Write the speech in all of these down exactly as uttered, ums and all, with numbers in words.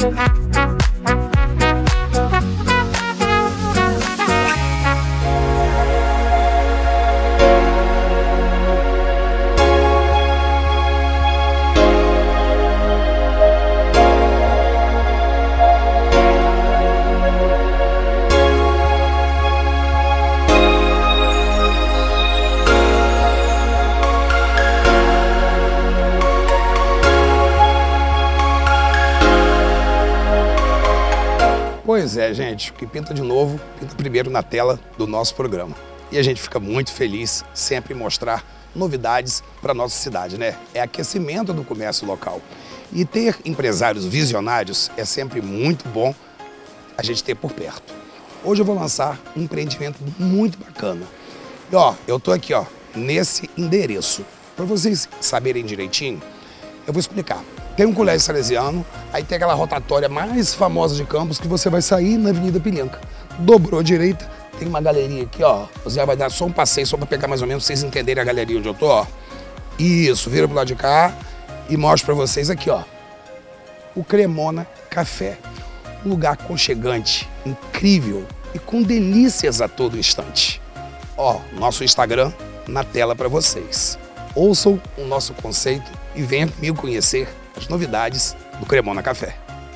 Pois é, gente, o que pinta de novo, pinta primeiro na tela do nosso programa. E a gente fica muito feliz sempre em mostrar novidades para a nossa cidade, né? É aquecimento do comércio local. E ter empresários visionários é sempre muito bom a gente ter por perto. Hoje eu vou lançar um empreendimento muito bacana. E ó, eu tô aqui, ó, nesse endereço. Para vocês saberem direitinho, eu vou explicar. Tem um colégio salesiano, aí tem aquela rotatória mais famosa de Campos que você vai sair na Avenida Pilinca. Dobrou à direita, tem uma galeria aqui, ó. O Zé vai dar só um passeio, só para pegar mais ou menos, pra vocês entenderem a galeria onde eu tô, ó. Isso, vira pro lado de cá e mostro para vocês aqui, ó. O Cremona Café. Um lugar aconchegante, incrível e com delícias a todo instante. Ó, nosso Instagram na tela para vocês. Ouçam o nosso conceito e venham comigo conhecer as novidades do Cremona Café.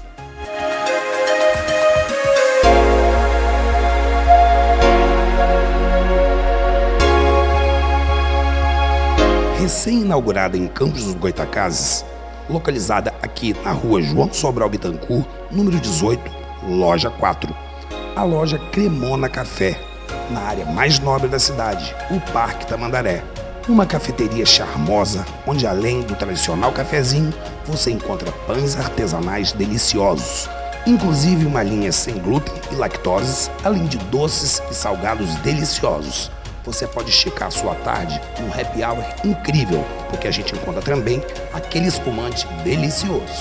Recém-inaugurada em Campos dos Goytacazes, localizada aqui na rua João Sobral Bittencourt, número dezoito, loja quatro. A loja Cremona Café, na área mais nobre da cidade, o Parque Tamandaré. Uma cafeteria charmosa, onde além do tradicional cafezinho, você encontra pães artesanais deliciosos. Inclusive uma linha sem glúten e lactose, além de doces e salgados deliciosos. Você pode esticar a sua tarde num happy hour incrível, porque a gente encontra também aquele espumante delicioso.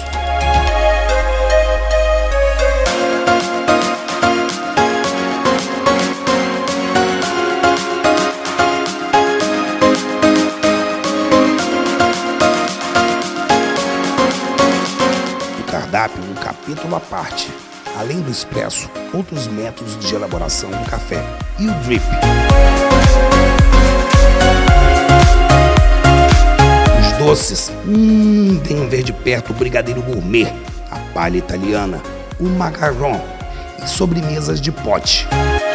Um capítulo à parte, além do expresso, outros métodos de elaboração do café e o drip. Os doces, hum, tem um ver de perto o brigadeiro gourmet, a palha italiana, o macaron e sobremesas de pote.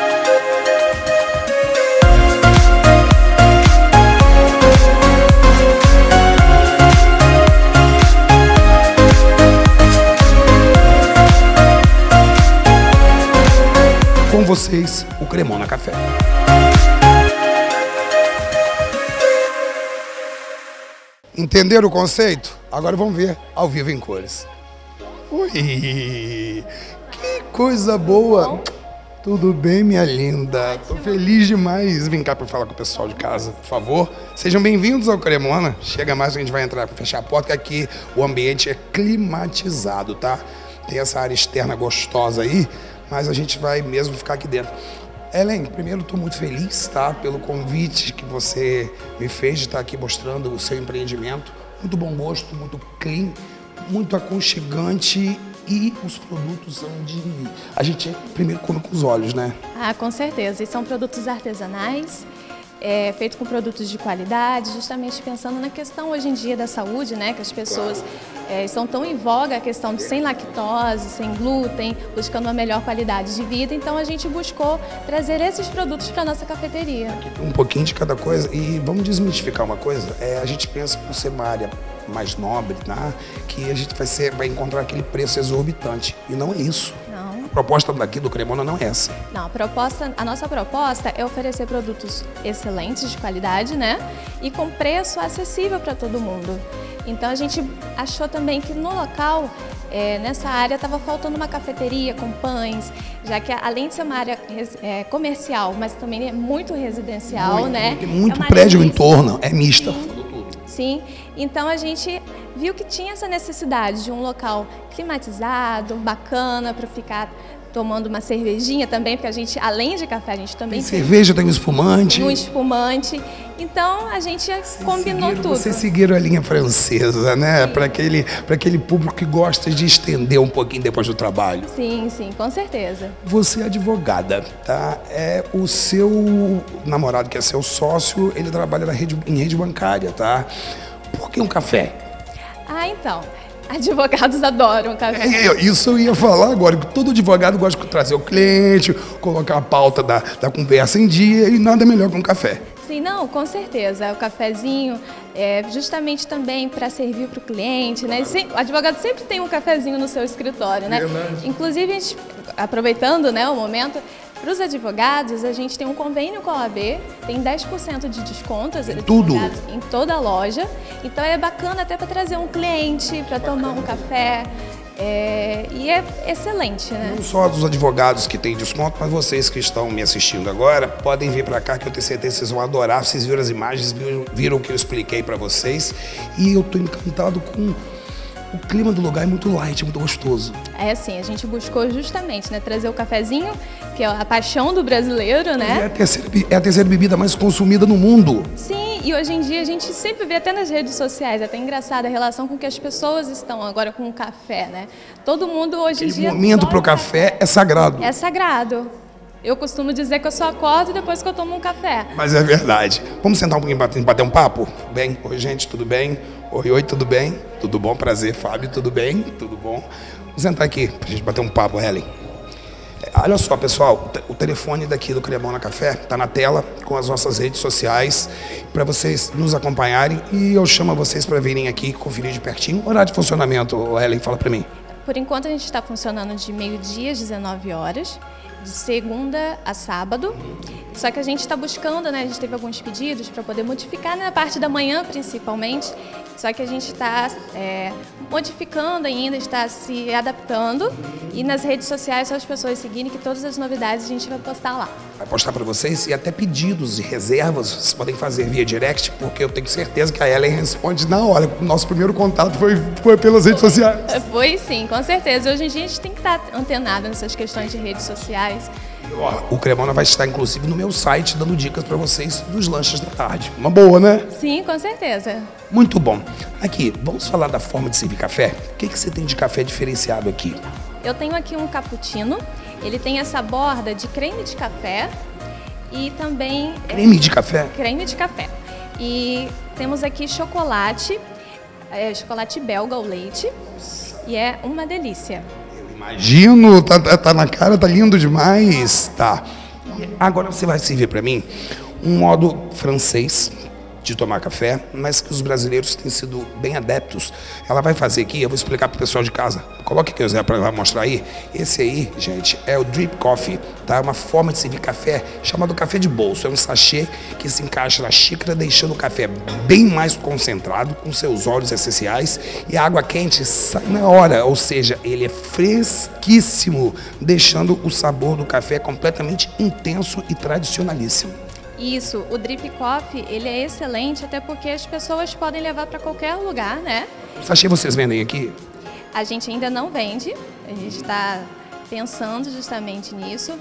Com vocês, o Cremona Café. Entenderam o conceito? Agora vamos ver ao vivo em cores. Ui, que coisa boa! Tudo bem, minha linda? Tô feliz demais. Vem cá para falar com o pessoal de casa, por favor. Sejam bem-vindos ao Cremona. Chega mais que a gente vai entrar para fechar a porta, que aqui o ambiente é climatizado, tá? Tem essa área externa gostosa aí, mas a gente vai mesmo ficar aqui dentro. Ellen, primeiro estou muito feliz, tá, pelo convite que você me fez de estar aqui mostrando o seu empreendimento. Muito bom gosto, muito clean, muito aconchegante e os produtos onde a gente primeiro come com os olhos, né? Ah, com certeza. E são produtos artesanais, é, feito com produtos de qualidade, justamente pensando na questão hoje em dia da saúde, né? Que as pessoas claro. é, estão tão em voga a questão de sem lactose, sem glúten, buscando uma melhor qualidade de vida. Então a gente buscou trazer esses produtos para a nossa cafeteria. Um pouquinho de cada coisa. E vamos desmistificar uma coisa, é, a gente pensa por ser uma área mais nobre, né? Que a gente vai, ser, vai encontrar aquele preço exorbitante. E não é isso. A proposta daqui do Cremona não é essa. Não, a, proposta, a nossa proposta é oferecer produtos excelentes de qualidade, né? E com preço acessível para todo mundo. Então a gente achou também que no local, é, nessa área, estava faltando uma cafeteria com pães, já que além de ser uma área é, comercial, mas também é muito residencial, muito, né? Tem muito é prédio em torno, é mista. Sim. Sim, então a gente viu que tinha essa necessidade de um local climatizado, bacana, para ficar tomando uma cervejinha também, porque a gente, além de café, a gente também tem... Tem cerveja, tem um espumante. Um espumante. Então, a gente vocês combinou seguiram, tudo. Vocês seguiram a linha francesa, né? Para aquele, para aquele público que gosta de estender um pouquinho depois do trabalho. Sim, sim, com certeza. Você é advogada, tá? É o seu namorado, que é seu sócio, ele trabalha na rede, em rede bancária, tá? Por que um café? Ah, então... Advogados adoram café. É, isso eu ia falar agora, que todo advogado gosta de trazer o cliente, colocar a pauta da, da conversa em dia e nada melhor que um café. Sim, não, com certeza. O cafezinho é justamente também para servir para o cliente, né? O advogado sempre tem um cafezinho no seu escritório, né? Verdade. Inclusive, a gente, aproveitando, né, o momento, para os advogados, a gente tem um convênio com a O A B, tem dez por cento de desconto Tudo. em toda a loja. Então é bacana até para trazer um cliente, para tomar um café. É, e é excelente, né? Não só dos advogados que têm desconto, mas vocês que estão me assistindo agora, podem vir para cá que eu tenho certeza que vocês vão adorar. Vocês viram as imagens, viram, viram o que eu expliquei para vocês. E eu estou encantado com... O clima do lugar é muito light, muito gostoso. É assim, a gente buscou justamente, né, trazer o cafezinho, que é a paixão do brasileiro, né? É a terceira, é a terceira bebida mais consumida no mundo. Sim, e hoje em dia a gente sempre vê até nas redes sociais, é até engraçada a relação com que as pessoas estão agora com o café, né? Todo mundo hoje em dia... O momento para o café é sagrado. É sagrado. Eu costumo dizer que eu só acordo depois que eu tomo um café. Mas é verdade. Vamos sentar um pouquinho para bater um papo? Bem, oi gente, tudo bem? Oi, oi, tudo bem? Tudo bom? Prazer, Fábio, tudo bem? Tudo bom? Vamos sentar aqui pra gente bater um papo, Helen. Olha só, pessoal, o telefone daqui do Cremona Café tá na tela com as nossas redes sociais para vocês nos acompanharem e eu chamo vocês para virem aqui conferir de pertinho. Horário de funcionamento, Helen, fala para mim. Por enquanto a gente está funcionando de meio-dia às dezenove horas. De segunda a sábado, só que a gente está buscando, né? A gente teve alguns pedidos para poder modificar na parte da manhã, principalmente. Só que a gente está é, modificando ainda, está se adaptando. E nas redes sociais, só as pessoas seguirem, que todas as novidades a gente vai postar lá. Vai postar para vocês e até pedidos de reservas vocês podem fazer via direct, porque eu tenho certeza que a Ellen responde na hora. O nosso primeiro contato foi, foi pelas redes sociais. Foi sim, com certeza. Hoje em dia a gente tem que estar antenado nessas questões de redes sociais. O Cremona vai estar, inclusive, no meu site, dando dicas para vocês dos lanches da tarde. Uma boa, né? Sim, com certeza. Muito bom. Aqui, vamos falar da forma de servir café? O que, que você tem de café diferenciado aqui? Eu tenho aqui um cappuccino. Ele tem essa borda de creme de café e também... Creme de café? Creme de café. E temos aqui chocolate, é, chocolate belga ao leite. E é uma delícia. Imagino, tá, tá, tá na cara, tá lindo demais. Tá. Agora você vai servir para mim um modo francês de tomar café, mas que os brasileiros têm sido bem adeptos. Ela vai fazer aqui, eu vou explicar para o pessoal de casa. Coloque aqui o Zé para mostrar aí. Esse aí, gente, é o Drip Coffee, tá? É uma forma de servir café chamado café de bolso. É um sachê que se encaixa na xícara, deixando o café bem mais concentrado, com seus óleos essenciais, e a água quente sai na hora, ou seja, ele é fresquíssimo, deixando o sabor do café completamente intenso e tradicionalíssimo. Isso, o Drip Coffee, ele é excelente, até porque as pessoas podem levar para qualquer lugar, né? O sachê vocês vendem aqui? A gente ainda não vende, a gente está pensando justamente nisso.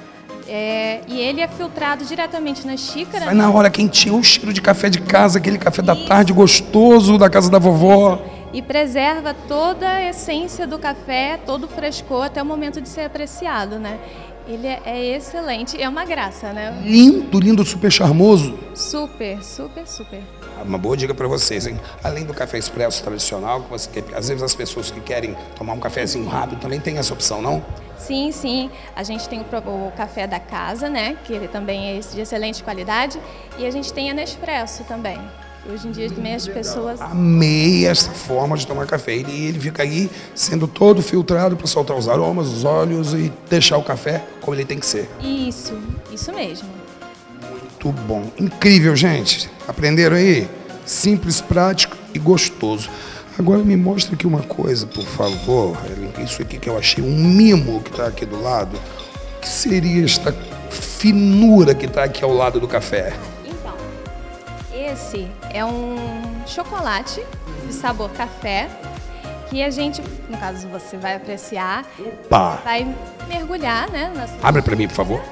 É, e ele é filtrado diretamente na xícara. Sai na hora quentinho, o cheiro de café de casa, aquele café da tarde gostoso da casa da vovó. E preserva toda a essência do café, todo o frescor, até o momento de ser apreciado, né? Ele é, é excelente, é uma graça, né? Lindo, lindo, super charmoso. Super, super, super. Uma boa dica para vocês, hein? Além do café expresso tradicional, que você quer, às vezes as pessoas que querem tomar um cafezinho rápido também tem essa opção, não? Sim, sim. A gente tem o, o café da casa, né? Que ele também é de excelente qualidade. E a gente tem a Nespresso também. Hoje em dia também as pessoas... Amei essa forma de tomar café. E ele fica aí sendo todo filtrado para soltar os aromas, os óleos e deixar o café como ele tem que ser. Isso, isso mesmo. Muito bom. Incrível, gente. Aprenderam aí? Simples, prático e gostoso. Agora me mostra aqui uma coisa, por favor. Isso aqui que eu achei, um mimo que está aqui do lado. O que seria esta finura que está aqui ao lado do café? Então, esse é um chocolate de sabor café aqui a gente, no caso você vai apreciar, Pá. vai mergulhar, né? Na... Abre para mim, por favor.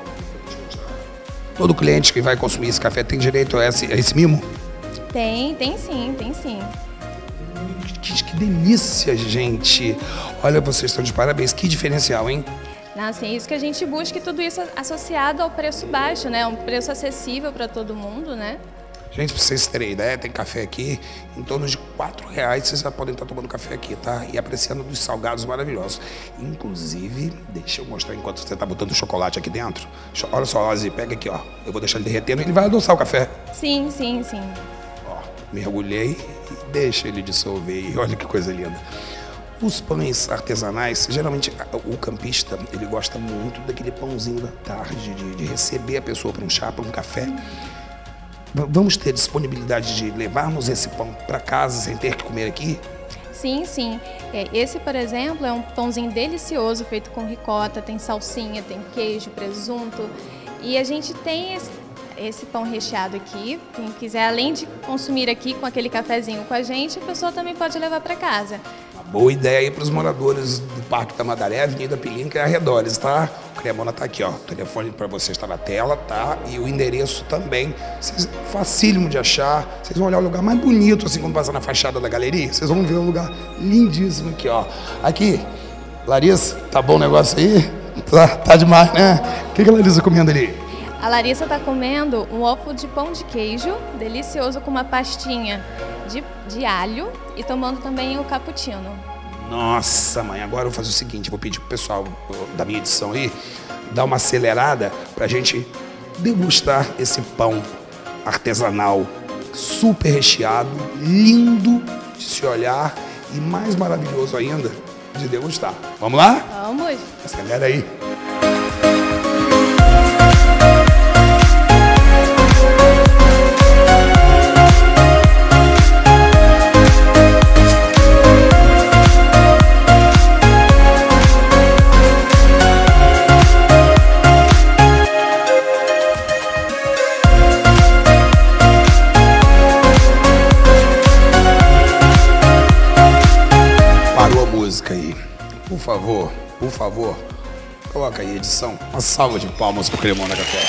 Todo cliente que vai consumir esse café tem direito a esse, a esse mimo? Tem, tem sim, tem sim. Que, que delícia, gente. Olha, vocês estão de parabéns. Que diferencial, hein? Assim, é isso que a gente busca e tudo isso associado ao preço baixo, né? Um preço acessível para todo mundo, né? Gente, pra vocês terem ideia, tem café aqui em torno de quatro reais. Vocês já podem estar tomando café aqui, tá? E apreciando dos salgados maravilhosos. Inclusive, deixa eu mostrar enquanto você tá botando o chocolate aqui dentro. Olha só, Ozzy, pega aqui, ó. Eu vou deixar ele derretendo e ele vai adoçar o café. Sim, sim, sim. Ó, mergulhei e deixa ele dissolver. E olha que coisa linda. Os pães artesanais, geralmente o campista, ele gosta muito daquele pãozinho da tarde, de, de receber a pessoa para um chá, para um café. Vamos ter disponibilidade de levarmos esse pão para casa sem ter que comer aqui? Sim, sim. Esse, por exemplo, é um pãozinho delicioso, feito com ricota, tem salsinha, tem queijo, presunto. E a gente tem esse, esse pão recheado aqui. Quem quiser, além de consumir aqui com aquele cafezinho com a gente, a pessoa também pode levar para casa. Uma boa ideia aí para os moradores do Parque Tamandaré, Avenida Pilinca e arredores, tá? O Cremona tá aqui, ó. O telefone para você está na tela, tá? E o endereço também. Vocês, facílimo de achar. Vocês vão olhar o lugar mais bonito, assim, quando passar na fachada da galeria. Vocês vão ver um lugar lindíssimo aqui, ó. Aqui, Larissa, tá bom o negócio aí? Tá, tá demais, né? O que, que a Larissa comendo ali? A Larissa está comendo um ovo de pão de queijo, delicioso, com uma pastinha de, de alho e tomando também o cappuccino. Nossa, mãe, agora eu vou fazer o seguinte, vou pedir pro pessoal da minha edição aí dar uma acelerada pra gente degustar esse pão artesanal, super recheado, lindo de se olhar e mais maravilhoso ainda de degustar. Vamos lá? Vamos! Acelera aí. Aí. Por favor, por favor, coloca aí, edição, uma salva de palmas pro Cremona Café.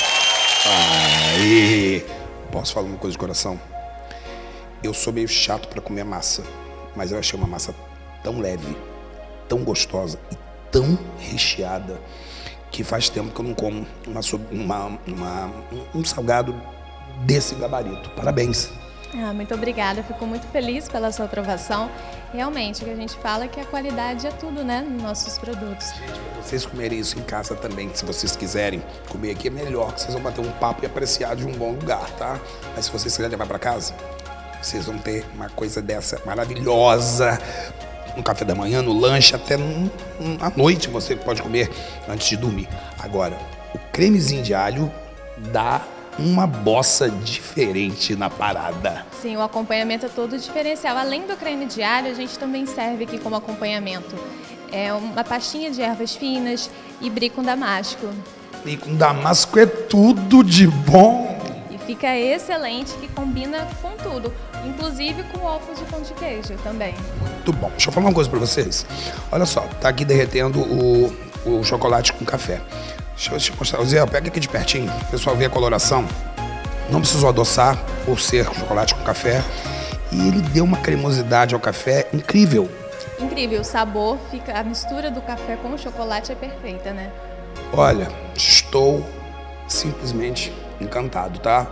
Aí, posso falar uma coisa de coração? Eu sou meio chato para comer massa, mas eu achei uma massa tão leve, tão gostosa e tão recheada que faz tempo que eu não como uma, uma, uma, um salgado desse gabarito. Parabéns. Ah, muito obrigada, fico muito feliz pela sua aprovação. Realmente, o que a gente fala é que a qualidade é tudo, né, nos nossos produtos. Gente, pra vocês comerem isso em casa também, se vocês quiserem comer aqui é melhor, que vocês vão bater um papo e apreciar de um bom lugar, tá? Mas se vocês quiserem levar para casa, vocês vão ter uma coisa dessa maravilhosa, no café da manhã, no lanche, até no, à noite você pode comer antes de dormir. Agora, o cremezinho de alho dá uma bossa diferente na parada. Sim, o acompanhamento é todo diferencial. Além do creme de alho, a gente também serve aqui como acompanhamento é uma pastinha de ervas finas e brie com damasco. Brie com damasco é tudo de bom. E fica excelente, que combina com tudo, inclusive com ovos de pão de queijo também. Muito bom. Deixa eu falar uma coisa para vocês. Olha só, tá aqui derretendo o, o chocolate com café. Deixa eu te mostrar. Zé, pega aqui de pertinho, o pessoal vê a coloração. Não precisou adoçar por ser chocolate com café. E ele deu uma cremosidade ao café incrível. Incrível, o sabor, fica, a mistura do café com o chocolate é perfeita, né? Olha, estou simplesmente encantado, tá?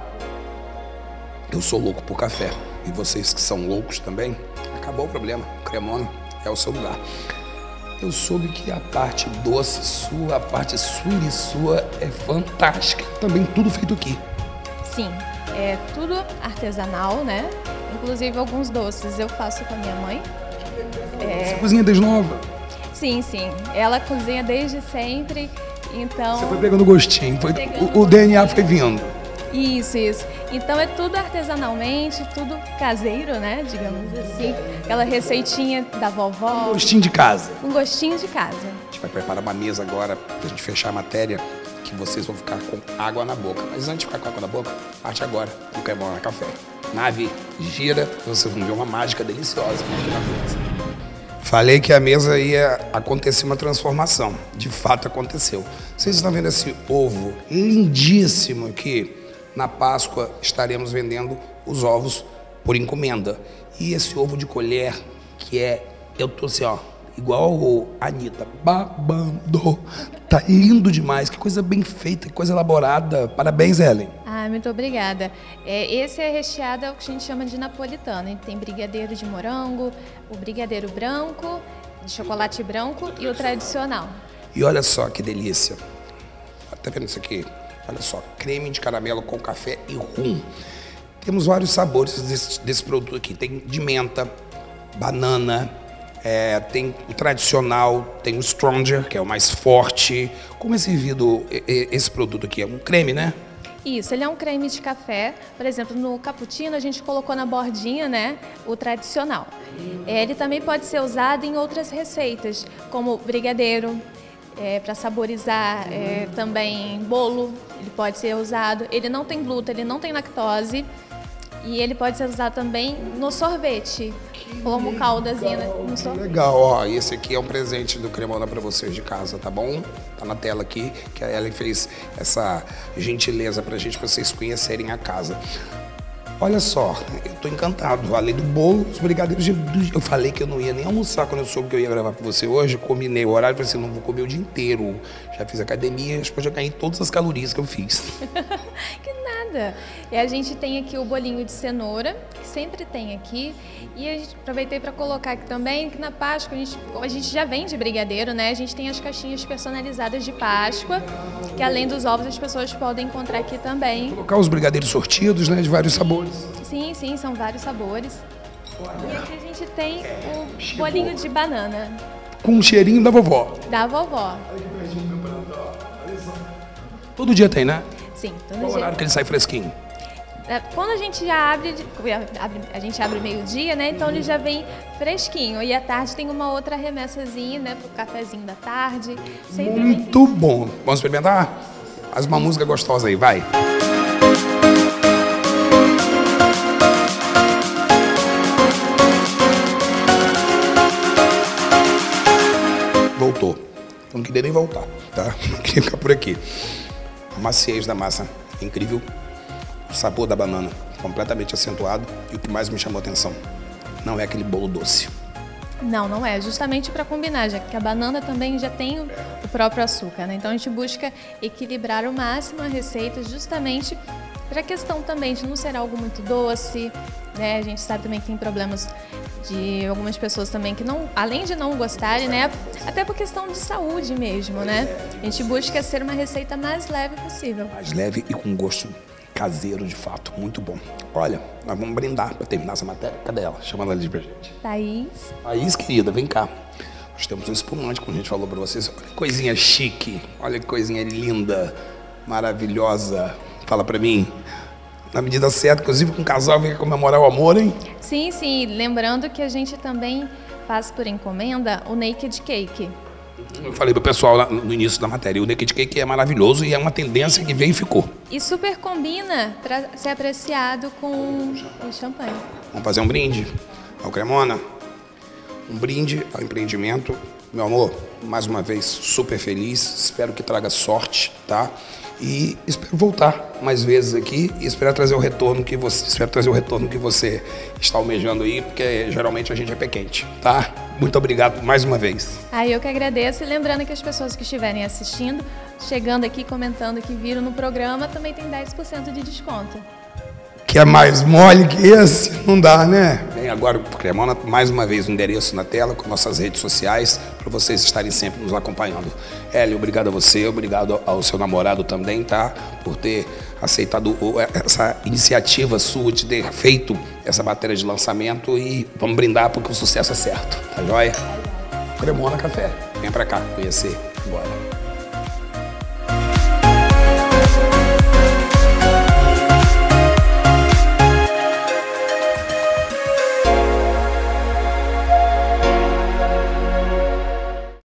Eu sou louco por café. E vocês que são loucos também, acabou o problema. O Cremona é o seu lugar. Eu soube que a parte doce sua, a parte swing sua é fantástica. Também tudo feito aqui. Sim, é tudo artesanal, né? Inclusive alguns doces eu faço com a minha mãe. É... Você cozinha desde nova? Sim, sim. Ela cozinha desde sempre, então... Você foi pegando gostinho, foi... Pegando o, o D N A foi vindo. Isso, isso. Então é tudo artesanalmente, tudo caseiro, né? Digamos assim. Aquela receitinha da vovó. Um gostinho de casa. Um gostinho de casa. A gente vai preparar uma mesa agora pra gente fechar a matéria, que vocês vão ficar com água na boca. Mas antes de ficar com água na boca, parte agora do Cremona Café. Nave gira, vocês vão ver uma mágica deliciosa aqui na mesa. Falei que a mesa ia acontecer uma transformação. De fato aconteceu. Vocês estão vendo esse ovo lindíssimo aqui? Na Páscoa estaremos vendendo os ovos por encomenda. E esse ovo de colher, que é, eu tô assim, ó, igual a Anitta, babando. Tá lindo demais, que coisa bem feita, que coisa elaborada. Parabéns, Ellen. Ah, muito obrigada. É, esse é recheado, é o que a gente chama de napolitano. Ele tem brigadeiro de morango, o brigadeiro branco, de chocolate branco e o tradicional. E olha só que delícia. Tá vendo isso aqui? Olha só, creme de caramelo com café e rum. Temos vários sabores desse, desse produto aqui. Tem de menta, banana, é, tem o tradicional, tem o Stronger, que é o mais forte. Como é servido esse produto aqui? É um creme, né? Isso, ele é um creme de café. Por exemplo, no cappuccino a gente colocou na bordinha, né, o tradicional. É, ele também pode ser usado em outras receitas, como brigadeiro, é, para saborizar, é, também bolo, ele pode ser usado. Ele não tem glúten, ele não tem lactose. E ele pode ser usado também no sorvete, como caldazinha no sorvete. Legal, ó, esse aqui é um presente do Cremona para vocês de casa, tá bom? Tá na tela aqui, que a Ellen fez essa gentileza pra gente, pra vocês conhecerem a casa. Olha só, eu tô encantado. Além do bolo, os brigadeiros de... Eu falei que eu não ia nem almoçar quando eu soube que eu ia gravar com você hoje. Combinei o horário, falei assim, não vou comer o dia inteiro. Já fiz academia, acho que eu já ganhei todas as calorias que eu fiz. Que nada. E a gente tem aqui o bolinho de cenoura, que sempre tem aqui. E a gente aproveitei para colocar aqui também, que na Páscoa a gente, a gente já vende brigadeiro, né? A gente tem as caixinhas personalizadas de Páscoa, que além dos ovos as pessoas podem encontrar aqui também. Colocar os brigadeiros sortidos, né? De vários sabores. Sim, sim, são vários sabores. E aqui a gente tem o bolinho de banana. Com um cheirinho da vovó. Da vovó. Todo dia tem, né? Sim, todo Qual dia. horário que ele sai fresquinho? Quando a gente já abre, a gente abre meio-dia, né? Então ele já vem fresquinho. E à tarde tem uma outra remessazinha, né? Pro cafezinho da tarde. Sempre Muito vem... bom. Vamos experimentar? Faz uma música gostosa aí, vai. Voltou. Não queria nem voltar, tá? Queria ficar por aqui. A maciez da massa, incrível. O sabor da banana, completamente acentuado. E o que mais me chamou a atenção, não é aquele bolo doce. Não, não é. Justamente para combinar, já que a banana também já tem o, o próprio açúcar, né? Então a gente busca equilibrar ao máximo a receita justamente para a questão também de não ser algo muito doce, né? A gente sabe também que tem problemas de algumas pessoas também que não, além de não gostarem, né? Até por questão de saúde mesmo, né? A gente busca ser uma receita mais leve possível. Mais leve e com gosto caseiro, de fato, muito bom. Olha, nós vamos brindar para terminar essa matéria. Cadê ela? Chama ela ali pra gente. Thaís. Thaís, querida, vem cá. Nós temos um espumante, como a gente falou para vocês. Olha que coisinha chique, olha que coisinha linda, maravilhosa. Fala para mim. Na medida certa, inclusive com o casal vem comemorar o amor, hein? Sim, sim. Lembrando que a gente também faz por encomenda o Naked Cake. Eu falei pro pessoal lá no início da matéria, o Naked Cake é maravilhoso e é uma tendência que veio e ficou. E super combina para ser apreciado com o champanhe. Vamos fazer um brinde ao Cremona, um brinde ao empreendimento. Meu amor, mais uma vez, super feliz, espero que traga sorte, tá? E espero voltar mais vezes aqui e espero trazer o retorno que você, espero trazer o retorno que você está almejando aí, porque geralmente a gente é pé quente, tá? Muito obrigado mais uma vez. Ah, eu que agradeço e lembrando que as pessoas que estiverem assistindo, chegando aqui, comentando que viram no programa, também tem dez por cento de desconto. Que é mais mole que esse? Não dá, né? Bem, agora o Cremona, mais uma vez, o endereço na tela com nossas redes sociais, para vocês estarem sempre nos acompanhando. Hélio, obrigado a você, obrigado ao seu namorado também, tá? Por ter aceitado essa iniciativa sua de ter feito essa matéria de lançamento e vamos brindar porque o sucesso é certo, tá joia? Cremona Café, vem pra cá conhecer, bora.